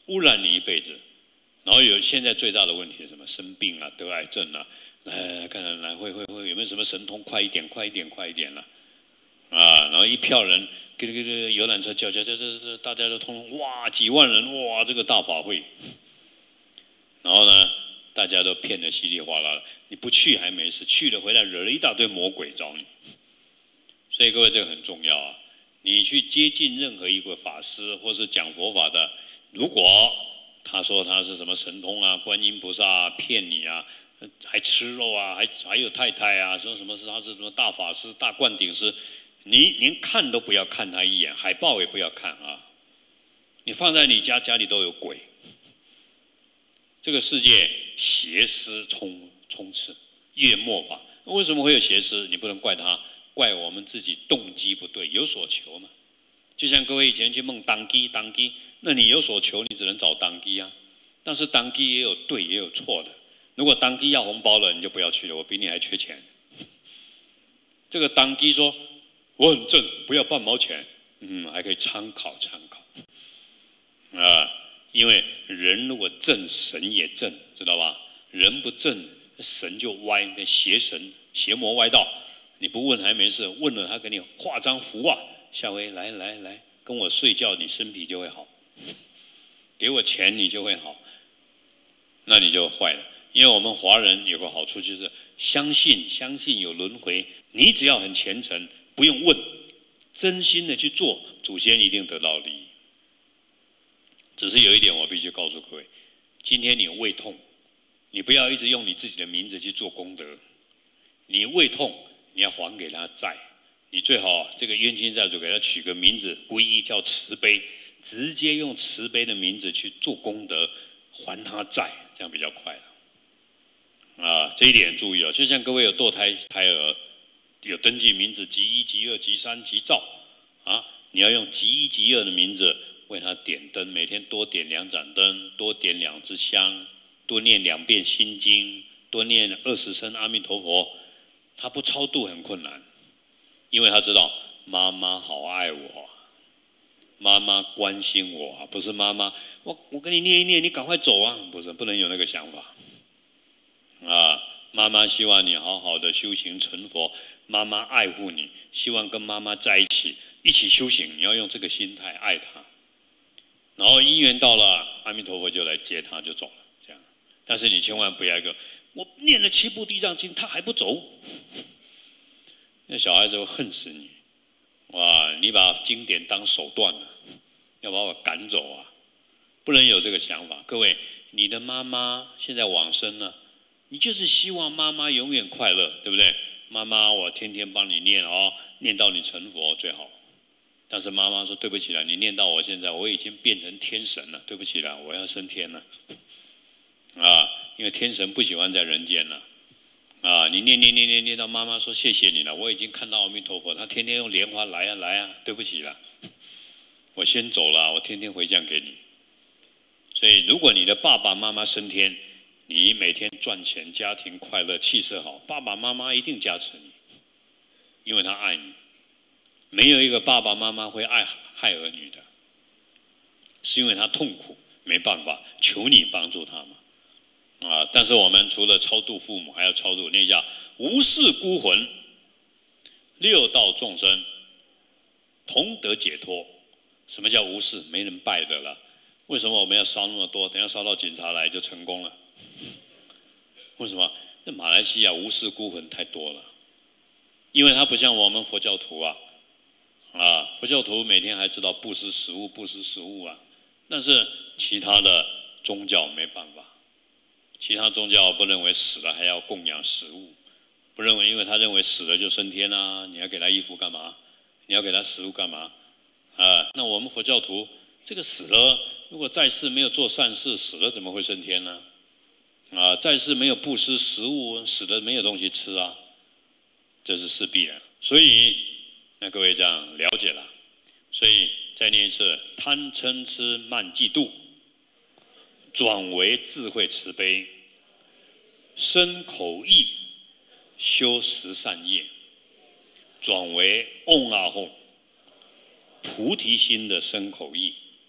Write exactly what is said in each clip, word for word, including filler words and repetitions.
污染你一辈子。然后有现在最大的问题是什么？生病啊，得癌症啊，来来看来来会会会有没有什么神通？快一点，快一点，快一点了、啊！啊，然后一票人，给给给游览车叫叫叫叫叫，大家都通哇，几万人哇，这个大法会。然后呢，大家都骗得稀里哗啦了。你不去还没事，去了回来惹了一大堆魔鬼找你。所以各位这个很重要啊！你去接近任何一个法师或是讲佛法的，如果他说他是什么神通啊，观音菩萨啊，骗你啊，还吃肉啊，还还有太太啊，说什么是他是什么大法师、大灌顶师，你连看都不要看他一眼，海报也不要看啊！你放在你家，家里都有鬼。这个世界邪思充充斥，越末法。为什么会有邪思？你不能怪他，怪我们自己动机不对，有所求嘛。就像各位以前去梦当机当机，那你有所求，你只能找当机啊。但是当机也有对也有错的。如果当机要红包了，你就不要去了，我比你还缺钱。这个当机说我很正，不要半毛钱，嗯，还可以参考参考啊。因为人如果正，神也正，知道吧？人不正，神就歪，那邪神、邪魔歪道。你不问还没事，问了他给你画张符啊，下回来来来跟我睡觉，你身体就会好；给我钱，你就会好。那你就坏了。因为我们华人有个好处就是相信，相信有轮回。你只要很虔诚，不用问，真心的去做，祖先一定得到利益。只是有一点我必须告诉各位，今天你胃痛，你不要一直用你自己的名字去做功德。你胃痛，你要还给他债，你最好这个冤亲债主给他取个名字，皈依叫慈悲，直接用慈悲的名字去做功德，还他债，这样比较快了。啊，这一点注意哦。就像各位有堕胎胎儿，有登记名字，吉一、吉二、吉三、吉兆啊，你要用吉一、吉二的名字。为他点灯，每天多点两盏灯，多点两支香，多念两遍心经，多念二十声阿弥陀佛。他不超度很困难，因为他知道妈妈好爱我，妈妈关心我，不是妈妈我我跟你念一念，你赶快走啊，不是，不能有那个想法啊。妈妈希望你好好的修行成佛，妈妈爱护你，希望跟妈妈在一起，一起修行。你要用这个心态爱她。然后因缘到了，阿弥陀佛就来接他，就走了。这样，但是你千万不要一个，我念了七部地藏经，他还不走，那小孩子会恨死你。哇，你把经典当手段了，要把我赶走啊！不能有这个想法。各位，你的妈妈现在往生了，你就是希望妈妈永远快乐，对不对？妈妈，我天天帮你念哦，念到你成佛最好。但是妈妈说：“对不起了，你念到我现在，我已经变成天神了。对不起了，我要升天了。啊，因为天神不喜欢在人间了。啊，你念念念念念到妈妈说谢谢你了，我已经看到阿弥陀佛，他天天用莲花来啊来啊。对不起了，我先走了，我天天回向给你。所以，如果你的爸爸妈妈升天，你每天赚钱，家庭快乐，气色好，爸爸妈妈一定加持你，因为他爱你。”没有一个爸爸妈妈会爱害儿女的，是因为他痛苦，没办法，求你帮助他嘛。啊！但是我们除了超度父母，还要超度念一下无事孤魂，六道众生同得解脱。什么叫无事？没人拜的了。为什么我们要烧那么多？等一下烧到警察来就成功了。为什么？那马来西亚无事孤魂太多了，因为他不像我们佛教徒啊。啊，佛教徒每天还知道布施食物，布施食物啊，但是其他的宗教没办法，其他宗教不认为死了还要供养食物，不认为，因为他认为死了就升天啊，你要给他衣服干嘛？你要给他食物干嘛？啊，那我们佛教徒这个死了，如果在世没有做善事，死了怎么会升天呢？啊，在世没有布施食物，死了没有东西吃啊，这是势必然。所以。那各位这样了解了，所以再念一次：贪嗔痴慢嫉妒，转为智慧慈悲，身口意修十善业，转为嗡啊吽，菩提心的身口意，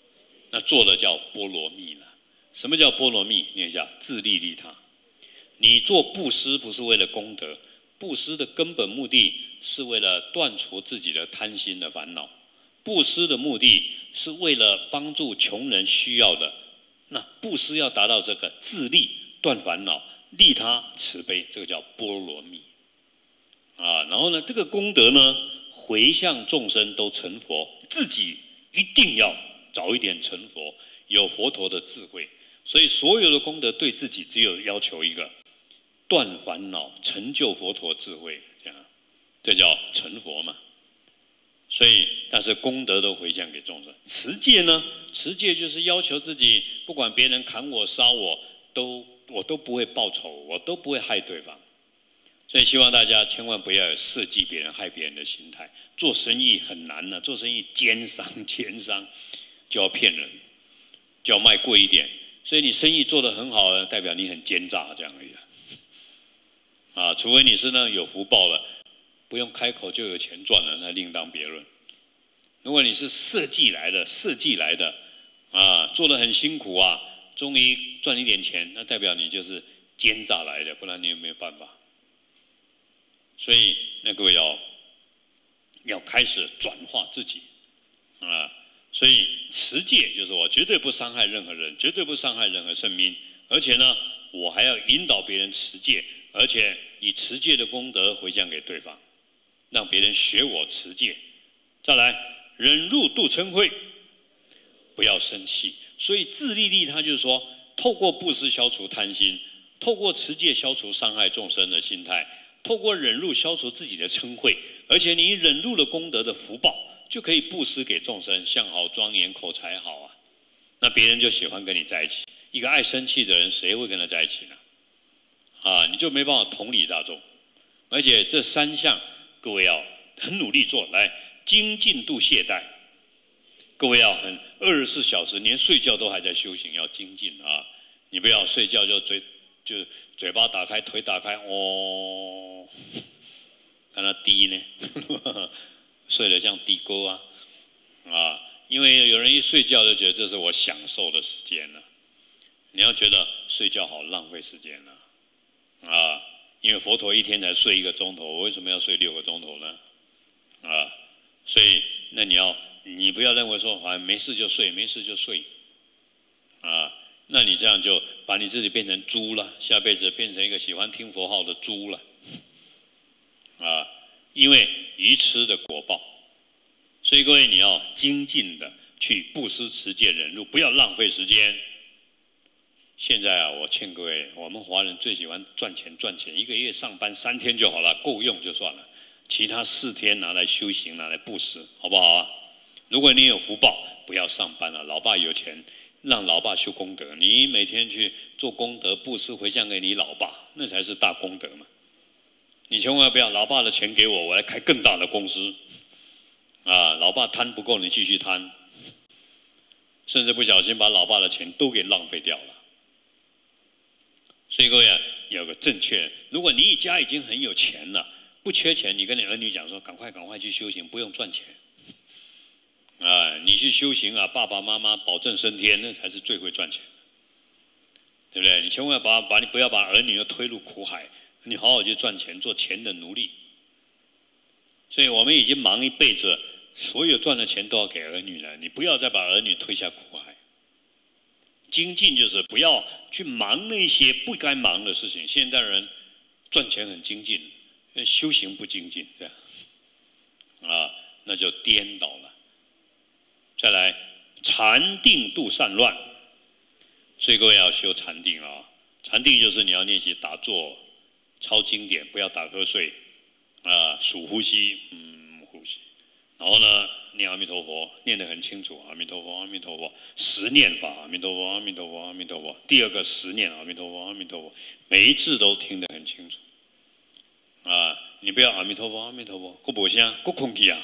那做的叫波罗蜜了。什么叫波罗蜜？念一下：自利利他。你做布施不是为了功德，布施的根本目的是为了断除自己的贪心的烦恼。布施的目的是为了帮助穷人需要的。那布施要达到这个自利断烦恼，利他慈悲，这个叫波罗蜜啊。然后呢，这个功德呢，回向众生都成佛，自己一定要早一点成佛，有佛陀的智慧。所以所有的功德对自己只有要求一个：断烦恼，成就佛陀智慧，这样，这叫成佛嘛。所以，但是功德都回向给众生。持戒呢？持戒就是要求自己，不管别人砍我、杀我，都我都不会报仇，我都不会害对方。所以希望大家千万不要有设计别人、害别人的心态。做生意很难呢、啊，做生意奸商、奸商就要骗人，就要卖贵一点。所以你生意做得很好呢，代表你很奸诈，这样而已啊。啊，除非你是那有福报了。不用开口就有钱赚了，那另当别论。如果你是设计来的，设计来的，啊，做得很辛苦啊，终于赚一点钱，那代表你就是奸诈来的，不然你有没有办法？所以那各位要要开始转化自己啊。所以持戒就是我绝对不伤害任何人，绝对不伤害任何生命，而且呢，我还要引导别人持戒，而且以持戒的功德回向给对方。让别人学我持戒，再来忍辱度嗔恚，不要生气。所以自利利他就是说，透过布施消除贪心，透过持戒消除伤害众生的心态，透过忍辱消除自己的嗔恚，而且你忍辱了功德的福报，就可以布施给众生，相好庄严，口才好啊，那别人就喜欢跟你在一起。一个爱生气的人，谁会跟他在一起呢？啊，你就没办法同理大众。而且这三项。各位要很努力做，来精进度懈怠。各位要很二十四小时，连睡觉都还在修行，要精进啊！你不要睡觉就嘴就嘴巴打开，腿打开，哦，看他低呢，睡得像低沟啊啊！因为有人一睡觉就觉得这是我享受的时间了，你要觉得睡觉好浪费时间了啊！因为佛陀一天才睡一个钟头，我为什么要睡六个钟头呢？啊，所以那你要你不要认为说好像没事就睡，没事就睡，啊，那你这样就把你自己变成猪了，下辈子变成一个喜欢听佛号的猪了，啊，因为愚痴的果报。所以各位你要精进的去布施、持戒、忍辱，不要浪费时间。现在啊，我劝各位，我们华人最喜欢赚钱赚钱，一个月上班三天就好了，够用就算了，其他四天拿来修行，拿来布施，好不好啊？如果你有福报，不要上班了，老爸有钱，让老爸修功德，你每天去做功德布施回向给你老爸，那才是大功德嘛。你千万不要，老爸的钱给我，我来开更大的公司，啊，老爸贪不够，你继续贪，甚至不小心把老爸的钱都给浪费掉了。所以各位啊，有个正确，如果你家已经很有钱了，不缺钱，你跟你儿女讲说，赶快赶快去修行，不用赚钱，啊，你去修行啊，爸爸妈妈保证升天，那才是最会赚钱，对不对？你千万把把你不要把儿女推入苦海，你好好去赚钱，做钱的奴隶。所以我们已经忙一辈子，所有赚的钱都要给儿女了，你不要再把儿女推下苦海。精进就是不要去忙那些不该忙的事情。现代人赚钱很精进，修行不精进，对吧？啊，那就颠倒了。再来，禅定度散乱。所以各位要修禅定啊！禅定就是你要练习打坐、抄经典，不要打瞌睡啊，数呼吸，嗯，呼吸。然后呢，念阿弥陀佛，念得很清楚，阿弥陀佛，阿弥陀佛，十念法，阿弥陀佛，阿弥陀佛，阿弥陀佛。第二个十念，阿弥陀佛，阿弥陀佛，每一字都听得很清楚。啊，你不要阿弥陀佛，阿弥陀佛，够不香，够空气啊！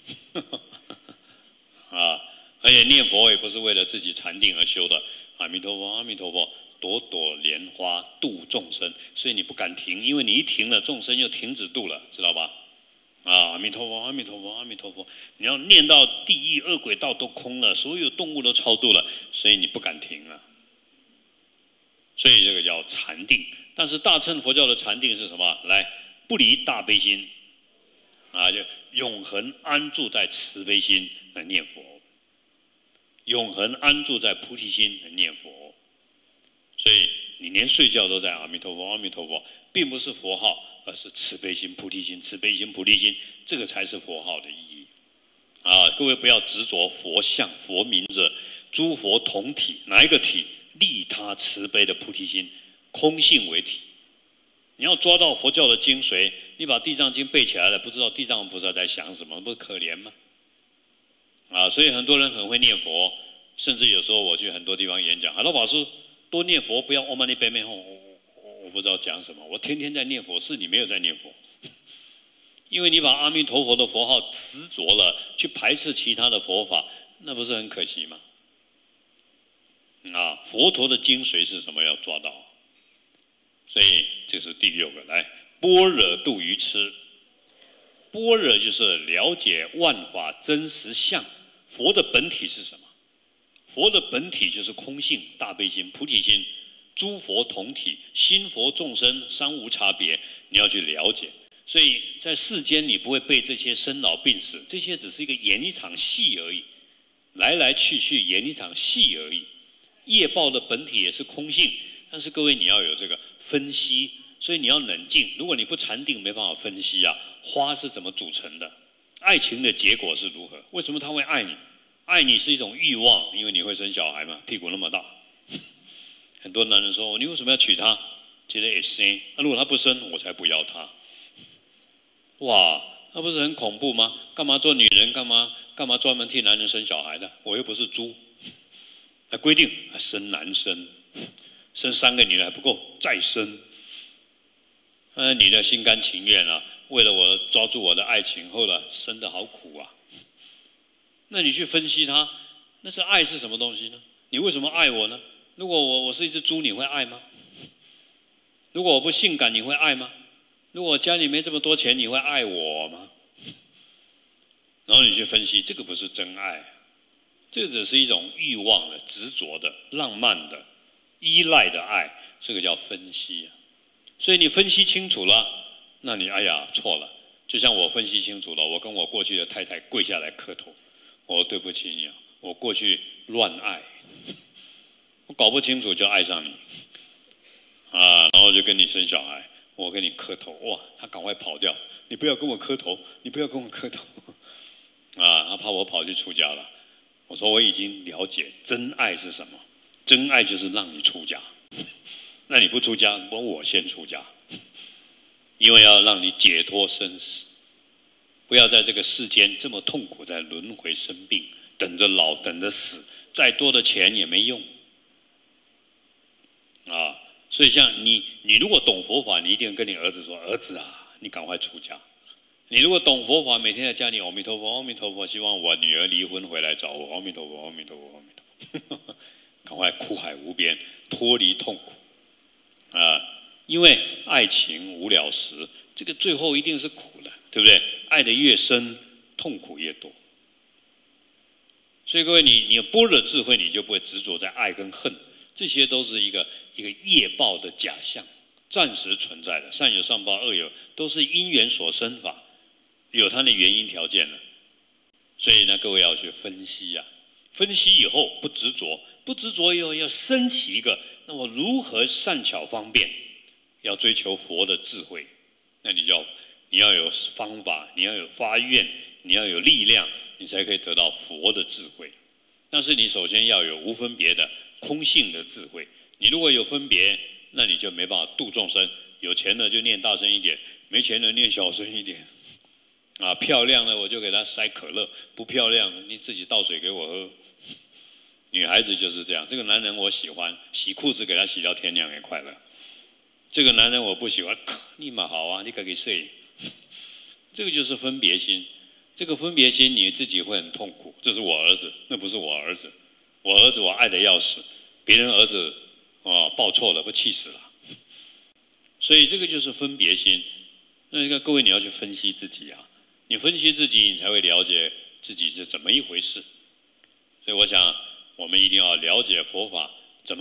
啊，而且念佛也不是为了自己禅定而修的，阿弥陀佛，阿弥陀佛，朵朵莲花度众生，所以你不敢停，因为你一停了，众生又停止度了，知道吧？ 啊，阿弥陀佛，阿弥陀佛，阿弥陀佛。你要念到地狱恶鬼道都空了，所有动物都超度了，所以你不敢停了。所以这个叫禅定。但是大乘佛教的禅定是什么？来，不离大悲心，啊，就永恒安住在慈悲心来念佛，永恒安住在菩提心来念佛。所以你连睡觉都在阿弥陀佛，阿弥陀佛，并不是佛号，而是慈悲心、菩提心、慈悲心、菩提心，这个才是佛号的意义。啊，各位不要执着佛像、佛名字，诸佛同体，哪一个体？利他慈悲的菩提心，空性为体。你要抓到佛教的精髓，你把地藏经背起来了，不知道地藏菩萨在想什么，不是可怜吗？啊，所以很多人很会念佛，甚至有时候我去很多地方演讲，很多法师多念佛，不要欧曼尼贝妹吼，我不知道讲什么，我天天在念佛，是你没有在念佛，因为你把阿弥陀佛的佛号执着了，去排斥其他的佛法，那不是很可惜吗？啊，佛陀的精髓是什么？要抓到。所以这是第六个，来，般若度愚痴。般若就是了解万法真实相，佛的本体是什么？佛的本体就是空性、大悲心、菩提心，诸佛同体，心佛众生三无差别，你要去了解。所以在世间你不会被这些生老病死，这些只是一个演一场戏而已，来来去去演一场戏而已。业报的本体也是空性，但是各位你要有这个分析，所以你要冷静。如果你不禅定，没办法分析啊，花是怎么组成的，爱情的结果是如何，为什么他会爱你？爱你是一种欲望，因为你会生小孩嘛，屁股那么大。很多男人说，你为什么要娶她？觉得也生，啊，如果他不生，我才不要他。哇，那不是很恐怖吗？干嘛做女人？干嘛干嘛专门替男人生小孩的？我又不是猪。还规定生男生，生三个女的还不够，再生。呃，你的心甘情愿啊，为了我抓住我的爱情，后来生得好苦啊。那你去分析它，那是爱是什么东西呢？你为什么爱我呢？如果我我是一只猪，你会爱吗？如果我不性感，你会爱吗？如果我家里没这么多钱，你会爱我吗？然后你去分析，这个不是真爱。这只是一种欲望的、执着的、浪漫的、依赖的爱，这个叫分析啊。所以你分析清楚了，那你哎呀错了。就像我分析清楚了，我跟我过去的太太跪下来磕头，我说对不起你啊，我过去乱爱，我搞不清楚就爱上你啊，然后就跟你生小孩，我跟你磕头，哇，他赶快跑掉，你不要跟我磕头，你不要跟我磕头啊，他怕我跑去出家了。我说我已经了解真爱是什么，真爱就是让你出家。那你不出家，我我先出家，因为要让你解脱生死，不要在这个世间这么痛苦，在轮回生病，等着老，等着死，再多的钱也没用啊。所以像你，你如果懂佛法，你一定跟你儿子说：“儿子啊，你赶快出家。”你如果懂佛法，每天在家里阿弥陀佛，阿弥陀佛，希望我女儿离婚回来找我，阿弥陀佛，阿弥陀佛，阿弥陀佛，赶快苦海无边，脱离痛苦啊！因为爱情无了时，这个最后一定是苦的，对不对？爱得越深，痛苦越多。所以各位，你你有般若智慧，你就不会执着在爱跟恨，这些都是一个一个业报的假象，暂时存在的，善有善报，恶有，都是因缘所生法。有它的原因条件了，所以呢，各位要去分析呀、啊。分析以后不执着，不执着以后要升起一个，那我如何善巧方便？要追求佛的智慧，那你就要你要有方法，你要有发愿，你要有力量，你才可以得到佛的智慧。但是你首先要有无分别的空性的智慧。你如果有分别，那你就没办法度众生。有钱的就念大声一点，没钱的念小声一点。啊，漂亮的我就给她塞可乐，不漂亮你自己倒水给我喝。女孩子就是这样，这个男人我喜欢，洗裤子给他洗到天亮也快乐。这个男人我不喜欢，立马好啊，你可以睡。这个就是分别心，这个分别心你自己会很痛苦。这是我儿子，那不是我儿子，我儿子我爱得要死，别人儿子啊报错了，不气死了。所以这个就是分别心。那各位你要去分析自己啊。 你分析自己，你才会了解自己是怎么一回事。所以我想，我们一定要了解佛法，